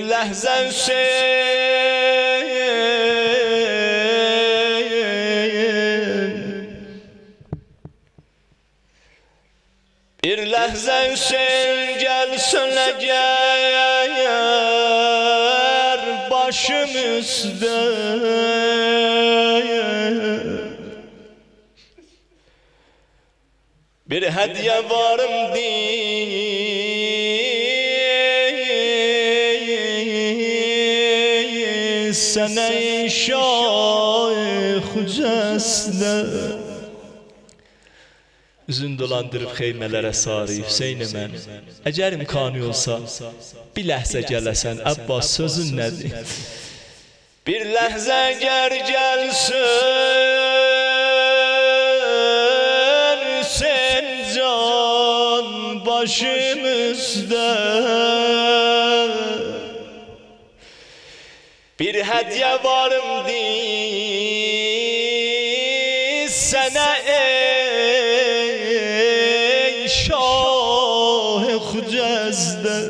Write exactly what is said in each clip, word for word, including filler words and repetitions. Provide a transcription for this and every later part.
ləhzə Hüseyin, bir ləhzə Hüseyin gəlsin əgər başım üstə, bir hediye varım değil sana Şeyh Hüces'de. Üzün dolandırıb xeymələrə sarı Hüseyin mən, əgər imkanı olsa bir ləhzə gələsən Abbas, sözün nədir? Bir ləhzə əgər gəlsin Hüseyin can başımızda, bir hediye varım değil sana ey Şah Hüces'de.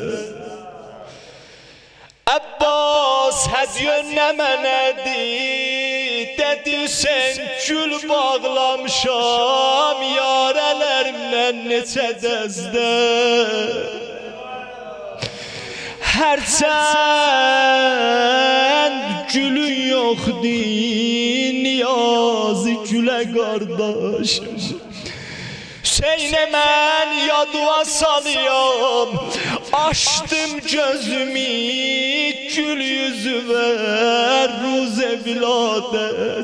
Abbas hediye nə mənədir, dedi sen gül bağlamışam yarələrimlə neçə dəzdə. Hərçənd gülün yoxdur, niyazi gülə qardaşım. Hüseyn'e mən yadıva salıyam, açtım gözümü gül yüzü ver ruze viladet.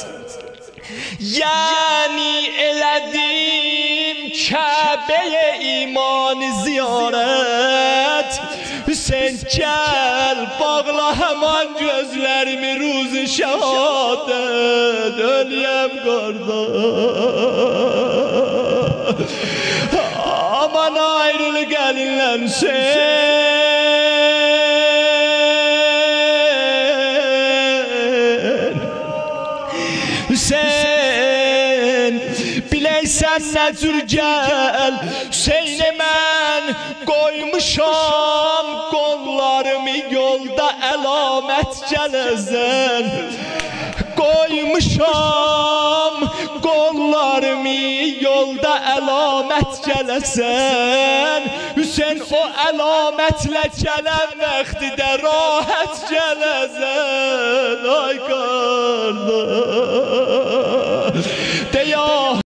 Yani elədim Kəbəyə iman ziyaret. Hüseyin gel bağla hemen gözlerimi ruzi şehadet, ölüyem kardeş. Aman ayrıl gelinler Hüseyin, Hüseyin bileysen ne tür gel. Hüseyin'e mən koymuşam kollarımı yolda əlamət gələsən. Koymuşam kollarımı yolda əlamət gələsən. Hüseyin o əlamətlə gələn vaxtdə rahat gələsən. Ay qardaş